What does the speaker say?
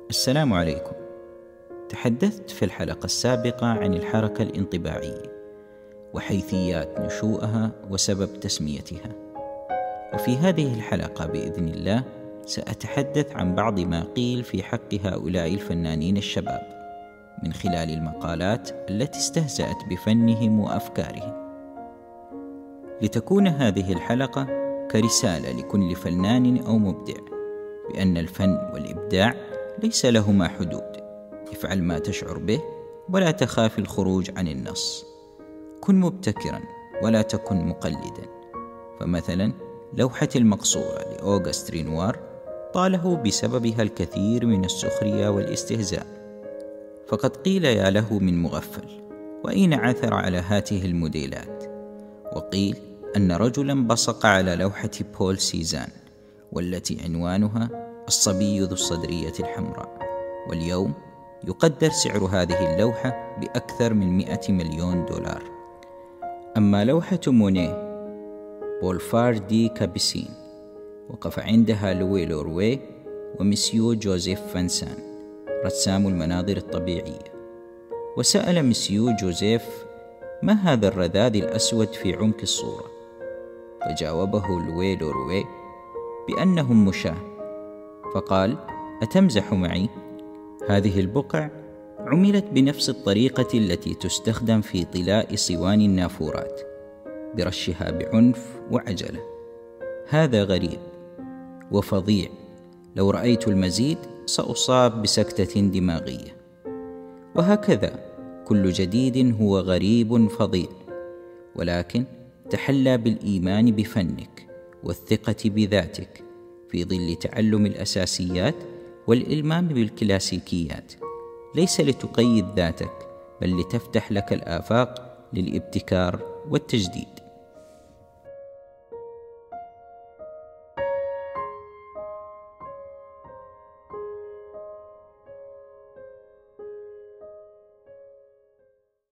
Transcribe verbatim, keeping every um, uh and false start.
السلام عليكم. تحدثت في الحلقة السابقة عن الحركة الانطباعية وحيثيات نشوءها وسبب تسميتها، وفي هذه الحلقة بإذن الله سأتحدث عن بعض ما قيل في حق هؤلاء الفنانين الشباب من خلال المقالات التي استهزأت بفنهم وأفكارهم، لتكون هذه الحلقة كرسالة لكل فنان أو مبدع بأن الفن والإبداع ليس لهما حدود. افعل ما تشعر به ولا تخاف الخروج عن النص. كن مبتكرا ولا تكن مقلدا. فمثلا لوحة المقصورة لأوغست رينوار طاله بسببها الكثير من السخرية والاستهزاء، فقد قيل يا له من مغفل وأين عثر على هذه الموديلات. وقيل أن رجلا بصق على لوحة بول سيزان والتي عنوانها الصبي ذو الصدرية الحمراء، واليوم يقدر سعر هذه اللوحة بأكثر من مئة مليون دولار. أما لوحة مونيه بولفار دي كابيسين وقف عندها لوي لوروي ومسيو جوزيف فانسان رسام المناظر الطبيعية، وسأل مسيو جوزيف ما هذا الرذاذ الأسود في عمق الصورة، فجاوبه لوي لوروي بأنهم مشاة، فقال أتمزح معي؟ هذه البقع عملت بنفس الطريقة التي تستخدم في طلاء صوان النافورات برشها بعنف وعجلة. هذا غريب وفظيع، لو رأيت المزيد سأصاب بسكتة دماغية. وهكذا كل جديد هو غريب فظيع، ولكن تحلى بالإيمان بفنك والثقة بذاتك في ظل تعلم الأساسيات والإلمام بالكلاسيكيات، ليس لتقيد ذاتك بل لتفتح لك الآفاق للابتكار والتجديد.